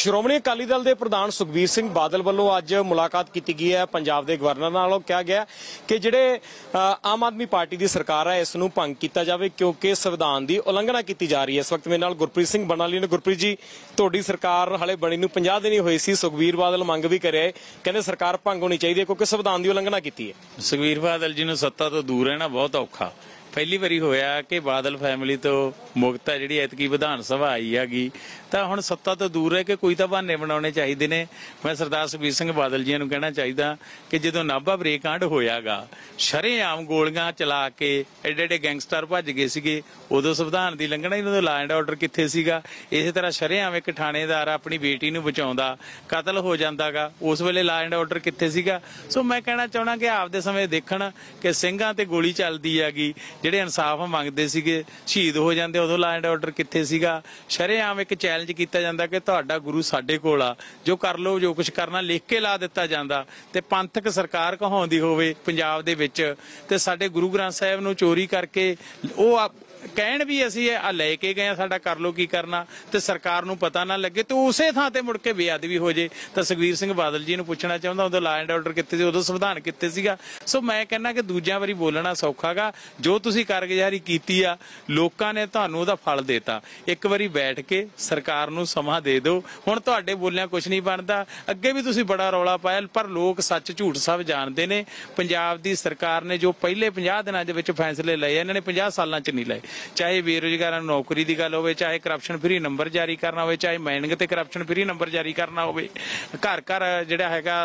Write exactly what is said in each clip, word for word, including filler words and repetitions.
ਸ਼੍ਰੋਮਣੀ ਅਕਾਲੀ ਦਲ ਦੇ ਪ੍ਰਧਾਨ ਸੁਖਬੀਰ ਸਿੰਘ ਬਾਦਲ ਵੱਲੋਂ ਅੱਜ ਮੁਲਾਕਾਤ ਕੀਤੀ ਗਈ ਹੈ ਪੰਜਾਬ ਦੇ ਗਵਰਨਰ ਨਾਲ। ਕਿਹਾ ਗਿਆ ਕਿ ਜਿਹੜੇ ਆਮ ਆਦਮੀ ਪਾਰਟੀ ਦੀ ਸਰਕਾਰ ਹੈ ਇਸ ਨੂੰ ਭੰਗ ਕੀਤਾ ਜਾਵੇ ਕਿਉਂਕਿ ਸੰਵਿਧਾਨ ਦੀ ਉਲੰਘਣਾ ਕੀਤੀ ਜਾ ਰਹੀ ਹੈ। ਇਸ ਵਕਤ ਮੇਰੇ ਨਾਲ ਗੁਰਪ੍ਰੀਤ ਸਿੰਘ ਬਰਨਾਲੀ ਨੇ। ਗੁਰਪ੍ਰੀਤ ਜੀ, ਤੁਹਾਡੀ ਸਰਕਾਰ ਹਾਲੇ ਬਣੀ ਨੂੰ ਪੰਜਾਹ ਦਿਨ ਹੀ ਹੋਏ ਸੀ। ਸੁਖਬੀਰ ਬਾਦਲ ਮੰਗ ਵੀ ਕਰਿਆ, ਕਹਿੰਦੇ ਸਰਕਾਰ ਭੰਗ ਹੋਣੀ ਚਾਹੀਦੀ ਹੈ ਕਿਉਂਕਿ ਸੰਵਿਧਾਨ ਦੀ ਉਲੰਘਣਾ ਕੀਤੀ ਹੈ। ਸੁਖਬੀਰ ਬਾਦਲ ਜੀ ਨੂੰ ਸੱਤਾ ਤੋਂ ਦੂਰ ਰਹਿਣਾ ਬਹੁਤ ਔਖਾ। ਪਹਿਲੀ ਵਾਰੀ ਹੋਇਆ ਕਿ ਬਾਦਲ ਫੈਮਿਲੀ ਤੋਂ ਮੁਕਤ ਹੈ ਜਿਹੜੀ ਐਤਕੀ ਵਿਧਾਨ ਸਭਾ ਆਈ ਹੈਗੀ, ਤਾਂ ਹੁਣ ਸੱਤਾ ਤੋਂ ਦੂਰ ਰਹਿ ਕੇ ਕੋਈ ਤਾਂ ਬਹਾਨੇ ਬਣਾਉਣੇ ਚਾਹੀਦੇ ਨੇ। ਮੈਂ ਸਰਦਾਰ ਸੁਖਬੀਰ ਸਿੰਘ ਬਾਦਲ ਜੀ ਨੂੰ ਕਹਿਣਾ ਚਾਹੀਦਾ ਕਿ ਜਦੋਂ ਨਾਭਾ ਬਰੇਕਾਂਡ ਹੋਇਆਗਾ, ਸ਼ਰੇਆਮ ਗੋਲੀਆਂ ਚਲਾ ਕੇ ਐਡੇ ਐਡੇ ਗੈਂਗਸਟਰ ਭੱਜ ਗਏ ਸੀਗੇ, ਉਦੋਂ ਸੰਵਿਧਾਨ ਦੀ ਲੰਘਣਾ ਹੀ, ਉਦੋਂ ਲਾ ਐਂਡ ਆਰਡਰ ਕਿੱਥੇ ਸੀਗਾ। ਇਸੇ ਤਰ੍ਹਾਂ ਸ਼ਰੇਆਮ ਇੱਕ ਥਾਣੇਦਾਰ ਆਪਣੀ ਬੇਟੀ ਨੂੰ ਬਚਾਉਂਦਾ ਕਤਲ ਹੋ ਜਾਂਦਾਗਾ, ਉਸ ਵੇਲੇ ਲਾ ਐਂਡ ਆਰਡਰ ਕਿੱਥੇ ਸੀਗਾ। ਸੋ ਮੈਂ ਕਹਿਣਾ ਚਾਹੁੰਦਾ ਕਿ ਆਪਦੇ ਸਮੇਂ ਦੇਖਣ ਕਿ ਸਿੰਘਾਂ ਤੇ ਗੋਲੀ ਚੱਲਦੀ ਹੈਗੀ, ਜਿਹੜੇ ਇਨਸਾਫ ਮੰਗਦੇ ਸੀਗੇ ਸ਼ਹੀਦ ਹੋ ਜਾਂਦੇ, ਉਦੋਂ ਲਾ ਐਂਡ ਆਰਡਰ ਕਿੱਥੇ ਸੀਗਾ। ਸ਼ਰੇਆਮ ਇੱਕ ਚੈਲੰਜ ਕੀਤਾ ਜਾਂਦਾ ਕਿ ਤੁਹਾਡਾ ਗੁਰੂ ਸਾਡੇ ਕੋਲ ਆ, ਜੋ ਕਰ ਲਓ, ਜੋ ਕੁਝ ਕਰਨਾ ਲਿਖ ਕੇ ਲਾ ਦਿੱਤਾ ਜਾਂਦਾ। ਤੇ ਪੰਥਕ ਸਰਕਾਰ ਕਹਾਉਂਦੀ ਹੋਵੇ ਪੰਜਾਬ ਦੇ ਵਿੱਚ ਤੇ ਸਾਡੇ ਗੁਰੂ ਗ੍ਰੰਥ ਸਾਹਿਬ ਨੂੰ ਚੋਰੀ ਕਰਕੇ ਉਹ ਕਹਿਣ ਵੀ ਅਸੀਂ ਆ ਲੈ ਕੇ ਗਏ, ਸਾਡਾ ਕਰ ਲੋ ਕੀ ਕਰਨਾ, ਤੇ ਸਰਕਾਰ ਨੂੰ ਪਤਾ ਨਾ ਲੱਗੇ ਤੇ ਉਸੇ ਥਾਂ ਤੇ ਮੁੜ ਕੇ ਬੇਅਦਬੀ ਹੋ ਜੇ। ਤਾਂ ਸੁਖਬੀਰ ਸਿੰਘ ਬਾਦਲ ਜੀ ਨੂੰ ਪੁੱਛਣਾ ਚਾਹੁੰਦਾ, ਉਦੋਂ ਲਾ ਐਂਡ ਆਰਡਰ ਕਿੱਥੇ ਸੀ, ਉਦੋਂ ਸੰਵਿਧਾਨ ਕਿੱਥੇ ਸੀਗਾ। ਸੋ ਮੈਂ ਕਹਿੰਦਾ ਕਿ ਦੂਜਿਆਂ ਵਾਰੀ ਬੋਲਣਾ ਸੌਖਾਗਾ, ਜੋ ਤੁਸੀਂ ਕਾਰਗੁਜ਼ਾਰੀ ਕੀਤੀ ਆ ਲੋਕਾਂ ਨੇ ਤੁਹਾਨੂੰ ਉਹਦਾ ਫਲ ਦੇਤਾ। ਇੱਕ ਵਾਰੀ ਬੈਠ ਕੇ ਸਰਕਾਰ ਨੂੰ ਸਮਾਂ ਦੇ ਦਿਓ। ਹੁਣ ਤੁਹਾਡੇ ਬੋਲਿਆਂ ਕੁਝ ਨਹੀਂ ਬਣਦਾ। ਅੱਗੇ ਵੀ ਤੁਸੀਂ ਬੜਾ ਰੌਲਾ ਪਾਇਆ, ਪਰ ਲੋਕ ਸੱਚ ਝੂਠ ਸਭ ਜਾਣਦੇ ਨੇ। ਪੰਜਾਬ ਦੀ ਸਰਕਾਰ ਨੇ ਜੋ ਪਹਿਲੇ ਪੰਜਾਹ ਦਿਨਾਂ ਦੇ ਵਿੱਚ ਫੈਸਲੇ ਲਏ, ਇਹਨਾਂ ਨੇ ਪੰਜਾਹ ਸਾਲਾਂ ਚ ਨਹੀਂ ਲਏ। ਚਾਹੇ ਬੇਰੁਜ਼ਗਾਰਾਂ ਨੂੰ ਨੌਕਰੀ ਦੀ ਗੱਲ ਹੋਵੇ, ਚਾਹੇ ਕਰਪਸ਼ਨ ਫਰੀ ਨੰਬਰ ਜਾਰੀ ਕਰਨਾ ਹੋਵੇ, ਚਾਹੇ ਮਾਈਨਿੰਗ ਤੇ ਕਰਪਸ਼ਨ ਫਰੀ ਨੰਬਰ ਜਾਰੀ ਕਰਨਾ ਹੋਵੇ, ਘਰ ਘਰ ਜਿਹੜਾ ਹੈਗਾ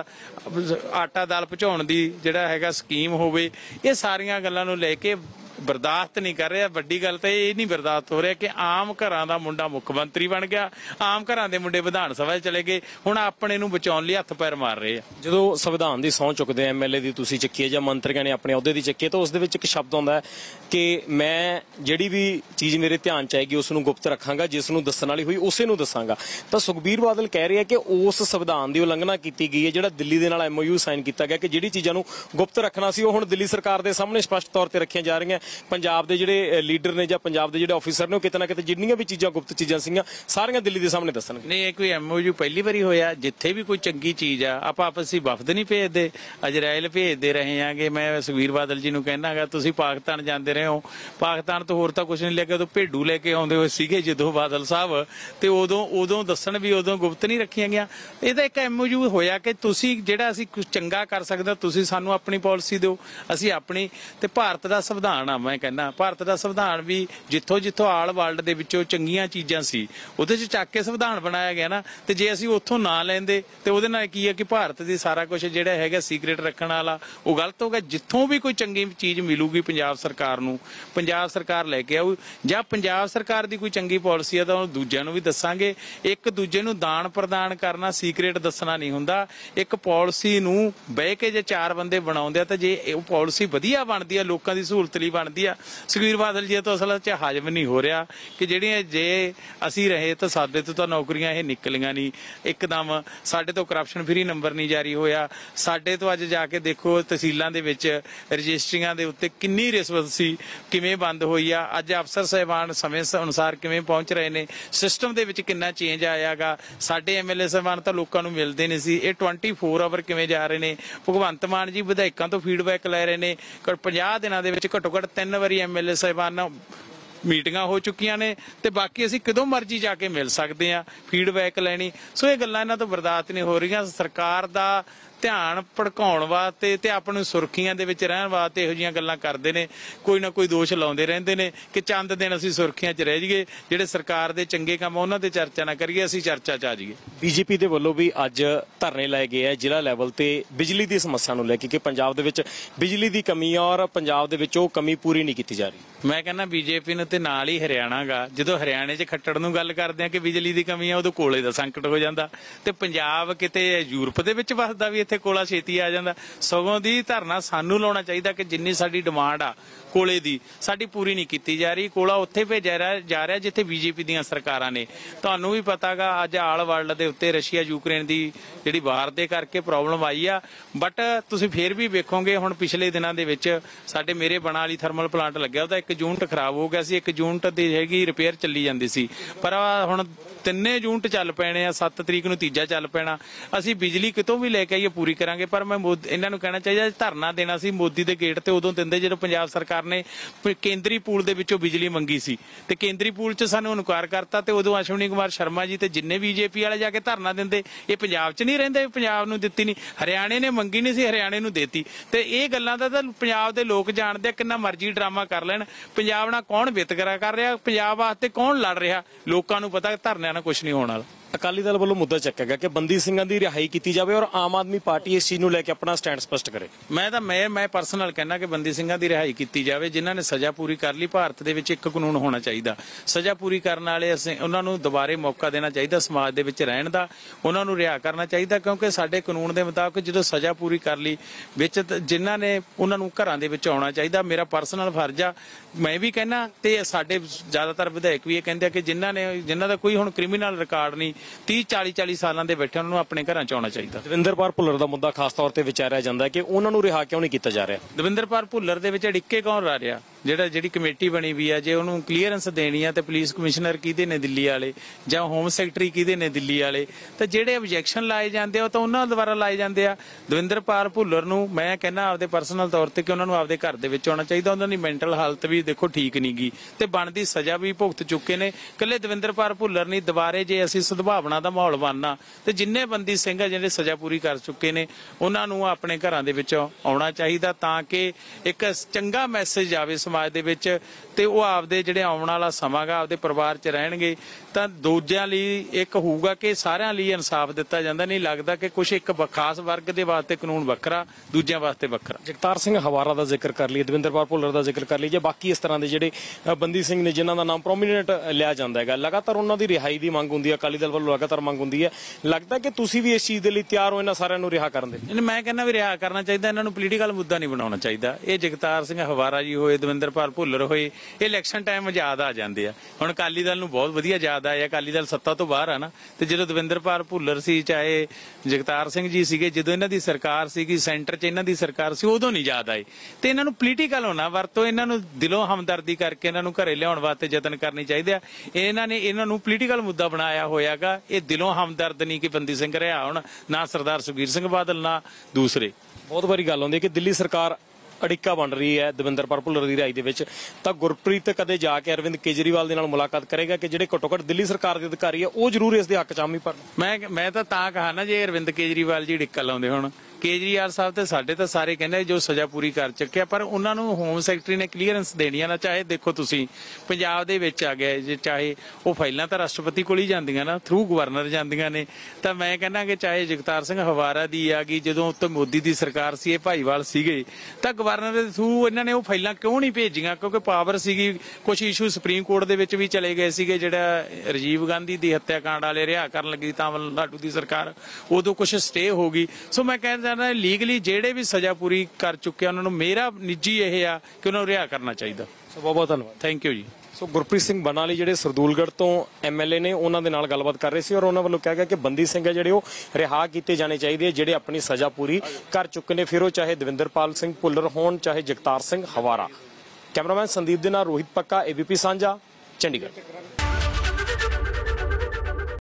ਆਟਾ ਦਾਲ ਪਹੁੰਚਾਉਣ ਦੀ ਜਿਹੜਾ ਹੈਗਾ ਸਕੀਮ ਹੋਵੇ, ਇਹ ਸਾਰੀਆਂ ਗੱਲਾਂ ਨੂੰ ਲੈ ਕੇ ਬਰਦਾਸ਼ਤ ਨਹੀਂ ਕਰ ਰਿਹਾ। ਵੱਡੀ ਗੱਲ ਤਾਂ ਇਹ ਨਹੀਂ ਬਰਦਾਸ਼ਤ ਹੋ ਰਿਹਾ ਕਿ ਆਮ ਘਰਾਂ ਦਾ ਮੁੰਡਾ ਮੁੱਖ ਮੰਤਰੀ ਬਣ ਗਿਆ, ਆਮ ਘਰਾਂ ਦੇ ਮੁੰਡੇ ਵਿਧਾਨ ਸਭਾ 'ਚ ਚਲੇ ਗਏ, ਹੁਣ ਆਪਣੇ ਨੂੰ ਬਚਾਉਣ ਲਈ ਹੱਥ ਪੈਰ ਮਾਰ ਰਹੇ ਆ। ਜਦੋਂ ਸੰਵਿਧਾਨ ਦੀ ਸਹੁੰ ਚੁੱਕਦੇ ਐਮ ਐਲ ਏ ਦੀ ਤੁਸੀਂ ਚੱਕੀ ਹੈ ਜਾਂ ਮੰਤਰੀਆਂ ਨੇ ਆਪਣੇ ਅਹੁਦੇ ਦੀ ਚੱਕੀ ਹੈ, ਤਾਂ ਉਸ ਦੇ ਵਿੱਚ ਇੱਕ ਸ਼ਬਦ ਆਉਂਦਾ ਕਿ ਮੈਂ ਜਿਹੜੀ ਵੀ ਚੀਜ਼ ਮੇਰੇ ਧਿਆਨ 'ਚ ਆਏਗੀ ਉਸ ਨੂੰ ਗੁਪਤ ਰੱਖਾਂਗਾ, ਜਿਸ ਨੂੰ ਦੱਸਣ ਵਾਲੀ ਹੋਈ ਉਸੇ ਨੂੰ ਦੱਸਾਂਗਾ। ਤਾਂ ਸੁਖਬੀਰ ਬਾਦਲ ਕਹਿ ਰਿਹਾ ਕਿ ਉਸ ਸੰਵਿਧਾਨ ਦੀ ਉਲੰਘਣਾ ਕੀਤੀ ਗਈ ਹੈ ਜਿਹੜਾ ਦਿੱਲੀ ਦੇ ਨਾਲ ਐਮ ਓ ਯੂ ਸਾਈਨ ਕੀਤਾ ਗਿਆ ਕਿ ਜਿਹੜੀ ਚੀਜ਼ਾਂ ਨੂੰ ਗੁਪਤ ਰੱਖਣਾ ਸੀ ਉਹ ਹੁਣ ਦਿੱਲੀ ਸਰਕਾਰ ਦੇ ਸਾਹਮਣੇ ਸਪਸ਼ਟ ਤੌਰ ਤੇ ਰੱਖੀਆਂ ਜਾ ਰਹੀਆਂ। ਪੰਜਾਬ ਦੇ ਜਿਹੜੇ ਲੀਡਰ ਨੇ ਜਾਂ ਪੰਜਾਬ ਦੇ ਜਿਹੜੇ ਆਫੀਸਰ ਨੇ ਉਹ ਕਿਤੇ ਨਾ ਕਿਤੇ ਜਿੰਨੀਆਂ ਵੀ ਚੀਜ਼ਾਂ ਗੁਪਤ ਚੀਜ਼ਾਂ ਸੀਗੀਆਂ ਸਾਰੀਆਂ ਦਿੱਲੀ ਦੇ ਸਾਹਮਣੇ ਦੱਸਣਗੇ। ਨਹੀਂ, ਇਹ ਕੋਈ ਐਮਓਯੂ ਪਹਿਲੀ ਵਾਰੀ ਹੋਇਆ। ਜਿੱਥੇ ਵੀ ਕੋਈ ਚੰਗੀ ਚੀਜ਼ ਆ ਆਪਾਂ ਆਪਸੀ ਵਫਦ ਨਹੀਂ ਭੇਜਦੇ, ਇਜ਼ਰਾਈਲ ਭੇਜਦੇ ਰਹੇ ਆਂਗੇ। ਮੈਂ ਸੁਖਬੀਰ ਬਾਦਲ ਜੀ ਨੂੰ ਕਹਿਣਾਗਾ ਤੁਸੀਂ ਪਾਕਿਸਤਾਨ ਜਾਂਦੇ ਰਹੇ ਹੋ, ਪਾਕਿਸਤਾਨ ਤੋਂ ਹੋਰ ਤਾਂ ਕੁਝ ਨਹੀਂ ਲੈ ਕੇ, ਉਦੋਂ ਭੇਡੂ ਲੈ ਕੇ ਆਉਂਦੇ ਹੋਏ ਸੀਗੇ ਜਦੋਂ ਬਾਦਲ ਸਾਹਿਬ, ਤੇ ਉਦੋਂ ਉਦੋਂ ਦੱਸਣ ਵੀ ਉਦੋਂ ਗੁਪਤ ਨਹੀਂ ਰੱਖੀਆਂ ਗਿਆ। ਇਹਦਾ ਇੱਕ ਐਮਓਯੂ ਹੋਇਆ ਕਿ ਤੁਸੀਂ ਜਿਹੜਾ ਅਸੀਂ ਕੁਝ ਚੰਗਾ ਕਰ ਸਕਦੇ ਤੁਸੀਂ ਸਾਨੂੰ ਆਪਣੀ ਪਾਲਿਸੀ ਦਿਓ, ਅਸੀਂ ਆਪਣੀ। ਤੇ ਭਾਰਤ ਦਾ ਸੰਵਿਧਾਨ ਆ, ਮੈਂ ਕਹਿੰਦਾ ਭਾਰਤ ਦਾ ਸੰਵਿਧਾਨ ਵੀ ਜਿੱਥੋਂ ਜਿੱਥੋਂ ਆਲ ਵਰਲਡ ਦੇ ਵਿੱਚੋਂ ਚੰਗੀਆਂ ਚੀਜ਼ਾਂ ਸੀ ਉਹਦੇ ਚ ਚੱਕ ਕੇ ਸੰਵਿਧਾਨ ਬਣਾਇਆ ਗਿਆ ਨਾ। ਤੇ ਜੇ ਅਸੀਂ ਉੱਥੋਂ ਨਾ ਲੈਂਦੇ ਤੇ ਉਹਦੇ ਨਾਲ ਕੀ ਹੈ ਕਿ ਭਾਰਤ ਦੀ ਸਾਰਾ ਕੁਝ ਜਿਹੜਾ ਹੈਗਾ ਸੀਕ੍ਰੇਟ ਰੱਖਣ ਵਾਲਾ ਉਹ ਗਲਤ ਹੋ ਗਿਆ। ਜਿੱਥੋਂ ਵੀ ਕੋਈ ਚੰਗੀ ਚੀਜ਼ ਮਿਲੂਗੀ ਪੰਜਾਬ ਸਰਕਾਰ ਨੂੰ, ਪੰਜਾਬ ਸਰਕਾਰ ਲੈ ਕੇ ਆਊ, ਜਾਂ ਪੰਜਾਬ ਸਰਕਾਰ ਦੀ ਕੋਈ ਚੰਗੀ ਪਾਲਿਸੀ ਆ ਤਾਂ ਉਹ ਦੂਜਿਆਂ ਨੂੰ ਵੀ ਦੱਸਾਂਗੇ। ਇੱਕ ਦੂਜੇ ਨੂੰ ਦਾਨ ਪ੍ਰਦਾਨ ਕਰਨਾ ਸੀਕ੍ਰੇਟ ਦੱਸਣਾ ਨਹੀਂ ਹੁੰਦਾ। ਇੱਕ ਪਾਲਿਸੀ ਨੂੰ ਬਹਿ ਕੇ ਜੇ ਚਾਰ ਬੰਦੇ ਬਣਾਉਂਦੇ ਆ ਤਾਂ ਜੇ ਉਹ ਪਾਲਿਸੀ ਵਧੀਆ ਬਣਦੀ ਆ, ਲੋਕਾਂ ਦੀ ਸਹੂਲਤ ਲਈ ਬਣਦੀ ਆ। ਸੁਖਬੀਰ ਬਾਦਲ ਜੀ ਤੋਂ ਅਸਲ 'ਚ ਹਜਮ ਨਹੀਂ ਹੋ ਰਿਹਾ ਕਿ ਜਿਹੜੀਆਂ ਜੇ ਅਸੀਂ ਰਹੇ ਤਾਂ ਸਾਡੇ ਤੋਂ ਤਾਂ ਨੌਕਰੀਆਂ ਇਹ ਨਿਕਲੀਆਂ ਨਹੀਂ। ਇੱਕਦਮ ਸਾਡੇ ਤੋਂ ਕਰਪਸ਼ਨ ਫਰੀ ਨੰਬਰ ਨਹੀਂ ਜਾਰੀ ਹੋਇਆ। ਸਾਡੇ ਤੋਂ ਅੱਜ ਜਾ ਕੇ ਦੇਖੋ ਤਹਿਸੀਲਾਂ ਦੇ ਵਿੱਚ ਰਜਿਸਟਰੀਆਂ ਦੇ ਉੱਤੇ ਕਿੰਨੀ ਰਿਸ਼ਵਤ ਸੀ, ਕਿਵੇਂ ਬੰਦ ਹੋਈ ਆ। ਅੱਜ ਅਫਸਰ ਸਾਹਿਬਾਨ ਸਮੇਂ ਅਨੁਸਾਰ ਕਿਵੇਂ ਪਹੁੰਚ ਰਹੇ ਨੇ, ਸਿਸਟਮ ਦੇ ਵਿੱਚ ਕਿੰਨਾ ਚੇਂਜ ਆਇਆਗਾ। ਸਾਡੇ ਐਮ ਐਲ ਏ ਸਾਹਿਬਾਨ ਤਾਂ ਲੋਕਾਂ ਨੂੰ ਮਿਲਦੇ ਨਹੀਂ ਸੀ, ਇਹ ਟਵੰਟੀ ਫੋਰ ਆਵਰ ਕਿਵੇਂ ਜਾ ਰਹੇ ਨੇ। ਭਗਵੰਤ ਮਾਨ ਜੀ ਵਿਧਾਇਕਾਂ ਤੋਂ ਫੀਡਬੈਕ ਲੈ ਰਹੇ ਨੇ। ਪੰਜਾਹ ਦਿਨਾਂ ਦੇ ਵਿੱਚ ਘੱਟੋ ਘੱਟ ਤਿੰਨ ਵਾਰੀ ਐਮ ਐਲ ਏ ਸਾਹਿਬਾਨ ਨਾਲ ਮੀਟਿੰਗਾਂ ਹੋ ਚੁੱਕੀਆਂ ਨੇ ਤੇ ਬਾਕੀ ਅਸੀਂ ਕਦੋਂ ਮਰਜ਼ੀ ਜਾ ਕੇ ਮਿਲ ਸਕਦੇ ਆ, ਫੀਡਬੈਕ ਲੈਣੀ। ਸੋ ਇਹ ਗੱਲਾਂ ਇਹਨਾਂ ਤੋਂ ਬਰਦਾਸ਼ਤ ਨਹੀਂ ਹੋ ਰਹੀਆਂ। ਸਰਕਾਰ ਦਾ ਧਿਆਨ ਭੜਕਾਉਣ ਵਾਸਤੇ ਤੇ ਆਪਣੇ ਸੁਰਖੀਆਂ ਦੇ ਵਿੱਚ ਰਹਿਣ ਵਾਸਤੇ ਇਹੋ ਜਿਹੀਆਂ ਗੱਲਾਂ ਕਰਦੇ ਨੇ, ਕੋਈ ਨਾ ਕੋਈ ਦੋਸ਼ ਲਾਉਂਦੇ ਰਹਿੰਦੇ ਨੇ ਕਿ ਚੰਦ ਦਿਨ ਅਸੀਂ ਸੁਰਖੀਆਂ 'ਚ ਰਹਿ ਜਾਈਏ, ਜਿਹੜੇ ਸਰਕਾਰ ਦੇ ਚੰਗੇ ਕੰਮ ਉਹਨਾਂ ਤੇ ਚਰਚਾ ਨਾ ਕਰੀਏ, ਅਸੀਂ ਚਰਚਾ 'ਚ ਆ ਜਾਈਏ। ਬੀਜੇਪੀ ਦੇ ਵੱਲੋਂ ਵੀ ਅੱਜ ਧਰਨੇ ਲਾਏ ਗਏ ਆ ਜ਼ਿਲ੍ਹਾ ਲੈਵਲ ਤੇ ਬਿਜਲੀ ਦੀ ਸਮੱਸਿਆ ਨੂੰ ਲੈ ਕੇ ਕਿ ਪੰਜਾਬ ਦੇ ਵਿੱਚ ਬਿਜਲੀ ਦੀ ਕਮੀ ਆ ਔਰ ਪੰਜਾਬ ਦੇ ਵਿੱਚ ਉਹ ਕਮੀ ਪੂਰੀ ਨਹੀਂ ਕੀਤੀ ਜਾ ਰਹੀ। ਮੈਂ ਕਹਿੰਦਾ ਬੀਜੇਪੀ ਨੂੰ ਤੇ ਨਾਲ ਹੀ ਹਰਿਆਣਾ ਗਾ। ਜਦੋਂ ਹਰਿਆਣੇ 'ਚ ਖੱਟੜ ਨੂੰ ਗੱਲ ਕਰਦੇ ਆ ਕਿ ਬਿਜਲੀ ਦੀ ਕਮੀ ਆ, ਉਦੋਂ ਕੋਲੇ ਦਾ ਸੰਕਟ ਹੋ ਜਾਂਦਾ। ਤੇ ਪੰਜਾਬ ਕਿਤੇ ਯੂਰਪ ਦੇ ਵਿੱਚ ਵਸਦਾ ਵੀ ਇੱਥੇ ਕੋਲਾ ਛੇਤੀ ਆ ਜਾਂਦਾ। ਸਗੋਂ ਦੀ ਧਰਨਾ ਸਾਨੂੰ ਲਾਉਣਾ ਚਾਹੀਦਾ ਕਿ ਜਿੰਨੀ ਸਾਡੀ ਡਿਮਾਂਡ ਆ ਕੋਲੇ ਦੀ ਸਾਡੀ ਪੂਰੀ ਨਹੀਂ ਕੀਤੀ ਜਾ ਰਹੀ। ਕੋਲਾ ਉੱਥੇ ਭੇਜਿਆ ਜਾ ਰਿਹਾ ਜਿੱਥੇ ਬੀਜੇਪੀ ਦੀਆਂ ਸਰਕਾਰਾਂ ਨੇ। ਤੁਹਾਨੂੰ ਵੀ ਪਤਾਗਾ ਅੱਜ ਆਲ ਵਰਲਡ ਦੇ ਉੱਤੇ ਰਸ਼ੀਆ ਯੂਕਰੇਨ ਦੀ ਜਿਹੜੀ ਵਾਰ ਦੇ ਕਰਕੇ ਪ੍ਰੋਬਲਮ ਆਈ ਆ। ਬਟ ਤੁਸੀਂ ਫੇਰ ਵੀ ਵੇਖੋਗੇ ਹੁਣ ਪਿਛਲੇ ਦਿਨਾਂ ਦੇ ਵਿੱਚ ਸਾਡੇ ਮੇਰੇ ਬਣਾ ਵਾਲੀ ਥਰਮਲ ਪਲਾਂਟ ਲੱਗਿਆ, ਉਹਦਾ ਇੱਕ ਯੂਨਿਟ ਖਰਾਬ ਹੋ ਗਿਆ ਸੀ। ਇੱਕ ਯੂਨਿਟ ਦੀ ਹੈਗੀ ਰਿਪੇਅਰ ਚੱਲੀ ਜਾਂਦੀ ਸੀ, ਪਰ ਹੁਣ ਤਿੰਨੇ ਯੂਨਿਟ ਚੱਲ ਪੈਣੇ ਆ। ਸੱਤ ਤਰੀਕ ਨੂੰ ਤੀਜਾ ਚੱਲ ਪੈਣਾ। ਅਸੀਂ ਬਿਜਲੀ ਕਿਤੋਂ ਵੀ ਲੈ ਕੇ ਆਈਏ ਪੂਰੀ ਕਰਾਂਗੇ। ਪਰ ਮੈਂ ਇਹਨਾਂ ਨੂੰ ਕਹਿਣਾ ਚਾਹੀਦਾ ਧਰਨਾ ਦੇਣਾ ਸੀ ਮੋਦੀ ਦੇ ਗੇਟ ਤੇ ਉਦੋਂ ਦਿੰਦੇ ਜਦੋਂ ਪੰਜਾਬ ਸਰਕਾਰ ਨੇ ਕੇਂਦਰੀ ਪੂਲ ਦੇ ਵਿੱਚੋਂ ਬਿਜਲੀ ਮੰਗੀ ਸੀ ਤੇ ਕੇਂਦਰੀ ਪੂਲ 'ਚ ਸਾਨੂੰ ਇਨਕਾਰ ਕਰਤਾ ਤੇ ਉਦੋਂ ਅਸ਼ਵਨੀ ਕੁਮਾਰ ਸ਼ਰਮਾ ਜੀ ਤੇ ਜਿੰਨੇ ਬੀਜੇਪੀ ਵਾਲੇ ਜਾ ਕੇ ਧਰਨਾ ਦਿੰਦੇ। ਇਹ ਪੰਜਾਬ 'ਚ ਨਹੀਂ ਰਹਿੰਦੇ, ਪੰਜਾਬ ਨੂੰ ਦਿੱਤੀ ਨਹੀਂ। ਹਰਿਆਣੇ ਨੇ ਮੰਗੀ ਨਹੀਂ ਸੀ, ਹਰਿਆਣੇ ਨੂੰ ਦੇਤੀ। ਤੇ ਇਹ ਗੱਲਾਂ ਦਾ ਤਾਂ ਪੰਜਾਬ ਦੇ ਲੋਕ ਜਾਣਦੇ ਆ। ਕਿੰਨਾ ਮਰਜ਼ੀ ਡਰਾਮਾ ਕਰ ਲੈਣ, ਪੰਜਾਬ ਨਾਲ ਕੌਣ ਵਿਤਕਰਾ ਕਰ ਰਿਹਾ, ਪੰਜਾਬ ਵਾਸਤੇ ਕੌਣ ਲੜ ਰਿਹਾ, ਲੋਕਾਂ ਨੂੰ ਪਤਾ ਧਰਨਿਆਂ ਨਾਲ ਕੁਝ ਨਹੀਂ ਹੋਣ ਵਾਲਾ। ਅਕਾਲੀ ਦਲ ਵੱਲੋਂ ਮੁੱਦਾ ਚੱਕਿਆ ਗਿਆ ਕਿ ਬੰਦੀ ਸਿੰਘਾਂ ਦੀ ਰਿਹਾਈ ਕੀਤੀ ਜਾਵੇ ਔਰ ਆਮ ਆਦਮੀ ਪਾਰਟੀ ਇਸ ਚੀਜ਼ ਨੂੰ ਲੈ ਕੇ ਆਪਣਾ ਸਟੈਂਡ ਸਪਸ਼ਟ ਕਰੇ। ਮੈਂ ਤਾਂ ਮੈਂ ਮੈਂ ਪਰਸਨਲ ਕਹਿਣਾ ਕਿ ਬੰਦੀ ਸਿੰਘਾਂ ਦੀ ਰਿਹਾਈ ਕੀਤੀ ਜਾਵੇ। ਜਿਨ੍ਹਾਂ ਨੇ ਸਜ਼ਾ ਪੂਰੀ ਕਰ ਲਈ, ਭਾਰਤ ਦੇ ਵਿੱਚ ਇੱਕ ਕਾਨੂੰਨ ਹੋਣਾ ਚਾਹੀਦਾ। ਸਜ਼ਾ ਪੂਰੀ ਕਰਨ ਵਾਲੇ ਅਸੀਂ ਉਹਨਾਂ ਨੂੰ ਦੁਬਾਰੇ ਮੌਕਾ ਦੇਣਾ ਚਾਹੀਦਾ ਸਮਾਜ ਦੇ ਵਿੱਚ ਰਹਿਣ ਦਾ, ਉਹਨਾਂ ਨੂੰ ਰਿਹਾ ਕਰਨਾ ਚਾਹੀਦਾ। ਕਿਉਂਕਿ ਸਾਡੇ ਕਾਨੂੰਨ ਦੇ ਮੁਤਾਬਕ ਜਦੋਂ ਸਜ਼ਾ ਪੂਰੀ ਕਰ ਲਈ ਵਿੱਚ ਜਿਨ੍ਹਾਂ ਨੇ ਉਹਨਾਂ ਨੂੰ ਘਰਾਂ ਦੇ ਵਿੱਚ ਆਉਣਾ ਚਾਹੀਦਾ। ਮੇਰਾ ਪਰਸਨਲ ਫਰਜ਼ ਆ, ਮੈਂ ਵੀ ਕਹਿਣਾ ਤੇ ਸਾਡੇ ਜ਼ਿਆਦਾਤਰ ਵਿਧਾਇਕ ਵੀ ਇਹ ਕਹਿੰਦੇ ਆ ਕਿ ਜਿਨ੍ਹਾਂ ਨੇ ਜਿਨ੍ਹਾਂ ਦਾ ਕੋਈ ਹੁਣ ਕ੍ਰਿਮੀਨਲ ਰਿਕਾਰਡ ਨਹੀਂ, ਤੀਹ ਚਾਲੀ ਚਾਲੀ ਸਾਲਾਂ ਦੇ ਬੈਠੇ ਉਹਨਾਂ ਨੂੰ ਆਪਣੇ ਘਰਾਂ ਚ ਆਉਣਾ ਚਾਹੀਦਾ। ਦਵਿੰਦਰਪਾਲ ਭੁੱਲਰ ਦਾ ਮੁੱਦਾ ਖਾਸ ਤੌਰ ਤੇ ਵਿਚਾਰਿਆ ਜਾਂਦਾ ਕਿ ਉਹਨਾਂ ਨੂੰ ਰਿਹਾ ਕਿਉਂ ਨਹੀਂ ਕੀਤਾ ਜਾ ਰਿਹਾ। ਦਵਿੰਦਰਪਾਲ ਭੁੱਲਰ ਦੇ ਵਿੱਚ ਅੜਿੱਕੇ ਕੌਣ ਰਹਿ ਰਿਹਾ? ਜਿਹੜਾ ਜਿਹੜੀ ਕਮੇਟੀ ਬਣੀ ਵੀ ਆ, ਜੇ ਉਹਨੂੰ ਕਲੀਅਰੈਂਸ ਦੇਣੀ ਆ ਤੇ ਪੁਲਿਸ ਕਮਿਸ਼ਨਰ ਕਿਹਦੇ ਨੇ ਦਿੱਲੀ ਵਾਲੇ ਜਾਂ ਹੋਮ ਸੈਕਟਰੀ ਕਿਹਦੇ ਨੇ ਦਿੱਲੀ ਵਾਲੇ? ਤਾਂ ਜਿਹੜੇ ਆਬਜੈਕਸ਼ਨ ਲਾਏ ਜਾਂਦੇ ਆ ਤਾਂ ਉਹਨਾਂ ਦੁਆਰਾ ਲਾਏ ਜਾਂਦੇ ਆ। ਦਵਿੰਦਰਪਾਲ ਭੁੱਲਰ ਨੂੰ ਮੈਂ ਕਹਿੰਦਾ ਆਪਦੇ ਪਰਸਨਲ ਤੌਰ ਤੇ ਕਿ ਉਹਨਾਂ ਨੂੰ ਆਪਦੇ ਘਰ ਦੇ ਵਿੱਚ ਆਉਣਾ ਚਾਹੀਦਾ। ਉਹਨਾਂ ਦੀ ਮੈਂਟਲ ਹਾਲਤ ਵੀ ਦੇਖੋ ਠੀਕ ਨਹੀਂ ਗੀ ਤੇ ਬਣਦੀ ਸਜ਼ਾ ਵੀ ਭੁਗਤ ਚੁੱਕੇ ਨੇ। ਇਕੱਲੇ ਦਵਿੰਦਰਪਾਲ ਭੁੱਲਰ ਨਹੀਂ, ਦੁਬਾਰੇ ਜੇ ਅਸੀਂ ਸਦਭਾਵਨਾ ਦਾ ਮਾਹੌਲ ਬਣਨਾ ਤੇ ਜਿੰਨੇ ਬੰਦੀ ਸਿੰਘ ਆ ਜਿਹੜੇ ਸਜ਼ਾ ਪੂਰੀ ਕਰ ਚੁੱਕੇ ਨੇ ਉਹਨਾਂ ਨੂੰ ਆਪਣੇ ਘਰਾਂ ਦੇ ਵਿੱਚ ਆਉਣਾ ਚਾਹੀਦਾ ਤਾਂ ਕਿ ਇੱਕ ਚੰਗਾ ਮੈਸੇਜ ਆਵੇ ਸਮਾਜ ਦੇ ਵਿੱਚ ਤੇ ਉਹ ਆਪਦੇ ਜਿਹੜੇ ਆਉਣ ਵਾਲਾ ਸਮਾਂ ਗਾ ਆਪਦੇ ਪਰਿਵਾਰ 'ਚ ਰਹਿਣਗੇ ਤਾਂ ਦੂਜਿਆਂ ਲਈ ਇੱਕ ਹੋਊਗਾ ਕਿ ਸਾਰਿਆਂ ਲਈ ਇਨਸਾਫ ਦਿੱਤਾ ਜਾਂਦਾ। ਨਹੀਂ ਲੱਗਦਾ ਕਿ ਕੁਝ ਇੱਕ ਖਾਸ ਵਰਗ ਦੇ ਵਾਸਤੇ ਕਾਨੂੰਨ ਵੱਖਰਾ, ਦੂਜਿਆਂ ਵਾਸਤੇ ਵੱਖਰਾ। ਜਗਤਾਰ ਸਿੰਘ ਹਵਾਰਾ ਦਾ ਜ਼ਿਕਰ ਕਰ ਲਈਏ, ਦਵਿੰਦਰਪਾਲ ਭੁੱਲਰ ਦਾ ਜ਼ਿਕਰ ਕਰ ਲਈਏ, ਬਾਕੀ ਇਸ ਤਰ੍ਹਾਂ ਦੇ ਜਿਹੜੇ ਬੰਦੀ ਸਿੰਘ ਨੇ ਜਿਨ੍ਹਾਂ ਦਾ ਨਾਮ ਪ੍ਰੋਮੀਨੈਂਟ ਲਿਆ ਜਾਂਦਾ ਹੈਗਾ, ਲਗਾਤਾਰ ਉਹਨਾਂ ਦੀ ਰਿਹਾਈ ਦੀ ਮੰਗ ਹੁੰਦੀ ਹੈ। ਅਕਾਲੀ ਦਲ ਵੱਲੋਂ ਲਗਾਤਾਰ ਮੰਗ ਹੁੰਦੀ ਹੈ। ਲੱਗਦਾ ਕਿ ਤੁਸੀਂ ਵੀ ਇਸ ਚੀਜ਼ ਦੇ ਲਈ ਤਿਆਰ ਹੋ ਇਹਨਾਂ ਸਾਰਿਆਂ ਨੂੰ ਰਿਹਾ ਕਰਨ ਦੇ? ਮੈਂ ਕਹਿੰਦਾ ਵੀ ਰਿਹਾ ਕਰਨਾ ਚਾਹੀਦਾ। ਇਹਨਾਂ ਨੂੰ ਪੋਲੀਟੀਕਲ ਮੁੱਦਾ ਨਹੀਂ ਬਣਾਉਣਾ ਚਾਹੀਦਾ। ਇਹ ਜਗਤਾਰ ਸਿੰਘ ਹਵਾਰਾ ਜੀ ਹੋਏ, ਦਵਿੰਦਰਪਾਲ ਭੁੱਲਰ ਹੋਏ, ਇਹ ਇਲੈਕਸ਼ਨ ਟਾਈਮ ਯਾਦ ਆ ਜਾਂਦੇ ਆ। ਹੁਣ ਅਕਾਲੀ ਦਲ ਨੂੰ ਬਹੁਤ ਵਧੀਆ ਯਾਦ ਆਇਆ। ਅਕਾਲੀ ਦਲ ਸੱਤਾ ਤੋਂ ਬਾਹਰ ਆ ਨਾ, ਤੇ ਜਦੋਂ ਦਵਿੰਦਰਪਾਲ ਭੁੱਲਰ ਸੀ, ਚਾਹੇ ਜਗਤਾਰ ਸਿੰਘ ਜੀ ਸੀਗੇ, ਜਦੋਂ ਇਹਨਾਂ ਦੀ ਸਰਕਾਰ ਸੀਗੀ ਸੈਂਟਰ 'ਚ ਇਹਨਾਂ ਦੀ ਸਰਕਾਰ ਸੀ, ਉਦੋਂ ਨਹੀਂ ਯਾਦ ਆਏ। ਤੇ ਇਹਨਾਂ ਨੂੰ ਪੋਲੀਟੀਕਲ ਹੋਣਾ ਵਰਤੋ, ਇਹਨਾਂ ਨੂੰ ਦਿਲੋਂ ਹਮਦਰਦੀ ਕਰਕੇ ਇਹਨਾਂ ਨੂੰ ਘਰੇ ਲਿਆਉਣ ਵਾਸਤੇ ਯਤਨ ਕਰਨੀ ਚਾਹੀਦੇ ਆ। ਇਹਨਾਂ ਨੇ ਇਹਨਾਂ ਨੂੰ ਪੋਲੀਟੀਕਲ ਮੁੱਦਾ ਬਣਾਇਆ ਹੋਇਆਗਾ। ਇਹ ਦਿਲੋਂ ਹਮਦਰਦ ਨਹੀਂ ਕਿ ਬੰਦੀ ਸਿੰਘ ਰਿਹਾ ਹੁਣ, ਨਾ ਸਰਦਾਰ ਸੁਖਬੀਰ ਸਿੰਘ ਬਾਦਲ ਨਾ ਦੂਸਰੇ। ਬਹੁਤ ਵਾਰੀ ਗੱਲ ਹੁੰਦੀ ਹੈ ਕਿ ਦਿੱਲੀ ਸਰਕਾਰ ਅੜਿੱਕਾ ਬਣ ਰਹੀ ਹੈ ਦਵਿੰਦਰਪਾਲ ਭੁੱਲਰ ਦੀ ਰਿਹਾਈ ਦੇ ਵਿੱਚ, ਤਾਂ ਗੁਰਪ੍ਰੀਤ ਕਦੇ ਜਾ ਕੇ ਅਰਵਿੰਦ ਕੇਜਰੀਵਾਲ ਦੇ ਨਾਲ ਮੁਲਾਕਾਤ ਕਰੇਗਾ ਕਿ ਜਿਹੜੇ ਘੱਟੋ ਘੱਟ ਦਿੱਲੀ ਸਰਕਾਰ ਦੇ ਅਧਿਕਾਰੀ ਆ ਉਹ ਜ਼ਰੂਰ ਇਸ ਦੇ ਹੱਕ ਚ ਆਮੀ ਭਰਨ। ਮੈਂ ਮੈਂ ਤਾਂ ਤਾਂ ਕਹਾ ਨਾ, ਜੇ ਅਰਵਿੰਦ ਕੇਜਰੀਵਾਲ ਜੀ ਅੜਿੱਕਾ ਲਾਉਂਦੇ ਹੁਣ, ਕੇਜਰੀਵਾਲ ਸਾਹਿਬ ਤੇ ਸਾਡੇ ਤਾਂ ਸਾਰੇ ਕਹਿੰਦੇ ਜੋ ਸਜ਼ਾ ਪੂਰੀ ਕਰ ਚੁੱਕਿਆ, ਪਰ ਉਹਨਾਂ ਨੂੰ ਹੋਮ ਸੈਕਟਰੀ ਨੇ ਕਲੀਅਰੈਂਸ ਦੇਣੀ ਆ ਨਾ। ਚਾਹੇ ਦੇਖੋ ਤੁਸੀਂ ਪੰਜਾਬ ਦੇ ਵਿੱਚ ਆ ਗਿਆ, ਜੇ ਚਾਹੇ ਉਹ ਫਾਈਲਾਂ ਤਾਂ ਰਾਸ਼ਟਰਪਤੀ ਕੋਲ ਹੀ ਜਾਂਦੀਆਂ ਨਾ, ਥਰੂ ਗਵਰਨਰ ਜਾਂਦੀਆਂ ਨੇ। ਤਾਂ ਮੈਂ ਕਹਿੰਦਾ ਕਿ ਚਾਹੇ ਜਗਤਾਰ ਸਿੰਘ ਹਵਾਰਾ ਦੀ ਆ ਗਈ, ਜਦੋਂ ਉੱਤੇ ਮੋਦੀ ਦੀ ਸਰਕਾਰ ਸੀ, ਇਹ ਭਾਈਵਾਲ ਸੀਗੇ, ਤਾਂ ਗਵਰਨਰ ਦੇ ਥਰੂ ਇਹਨਾਂ ਨੇ ਉਹ ਫਾਈਲਾਂ ਕਿਉਂ ਨਹੀਂ ਭੇਜੀਆਂ? ਕਿਉਂਕਿ ਪਾਵਰ ਸੀਗੀ। ਕੁਝ ਇਸ਼ੂ ਸੁਪਰੀਮ ਕੋਰਟ ਦੇ ਵਿੱਚ ਵੀ ਚਲੇ ਗਏ ਸੀਗੇ। ਜਿਹੜਾ ਰਾਜੀਵ ਗਾਂਧੀ ਦੀ ਹੱਤਿਆ ਕਾਂਡ ਵਾਲੇ ਰਿਹਾ ਕਰਨ ਲੱਗੀ ਤਾਮਿਲਨਾਡੂ ਦੀ ਸਰਕਾਰ, ਉਦੋਂ ਕੁਝ ਸਟੇ ਹੋ ਗਈ। ਸੋ ਮੈਂ ਕਹਿੰਦਾ ਲੀਗਲੀ ਜਿਹੜੇ ਵੀ ਸਜ਼ਾ ਪੂਰੀ ਕਰ ਚੁੱਕੇ ਉਹਨਾਂ ਨੂੰ, ਮੇਰਾ ਨਿੱਜੀ ਇਹ ਆ ਕਿ ਉਹਨਾਂ ਨੂੰ ਰਿਹਾ ਕਰਨਾ ਚਾਹੀਦਾ। ਸੋ ਬਹੁਤ ਬਹੁਤ ਧੰਨਵਾਦ। ਥੈਂਕ ਯੂ ਜੀ। ਸੋ ਗੁਰਪ੍ਰੀਤ ਸਿੰਘ ਬਨਾਲੀ ਜਿਹੜੇ ਸਰਦੂਲਗੜ੍ਹ ਤੋਂ ਐਮਐਲਏ ਨੇ, ਉਹਨਾਂ ਦੇ ਨਾਲ ਗੱਲਬਾਤ ਕਰ ਰਹੇ ਸੀ ਔਰ ਉਹਨਾਂ ਵੱਲੋਂ ਕਿਹਾ ਗਿਆ ਕਿ ਬੰਦੀ ਸਿੰਘ ਹੈ ਜਿਹੜੇ ਉਹ ਰਿਹਾ ਕੀਤੇ ਜਾਣੇ ਚਾਹੀਦੇ, ਜਿਹੜੇ ਆਪਣੀ ਸਜ਼ਾ ਪੂਰੀ ਕਰ ਚੁੱਕੇ ਨੇ। ਫਿਰ ਉਹ ਚਾਹੇ ਦਵਿੰਦਰਪਾਲ ਸਿੰਘ ਭੁੱਲਰ ਹੋਣ, ਚਾਹੇ ਜਗਤਾਰ ਸਿੰਘ ਹਵਾਰਾ। ਕੈਮਰਾਮੈਨ ਸੰਦੀਪ ਦੇ ਨਾਲ ਰੋਹਿਤ ਪੱਕਾ, ਏਬੀਪੀ ਸਾਂਝਾ, ਚੰਡੀਗੜ੍ਹ।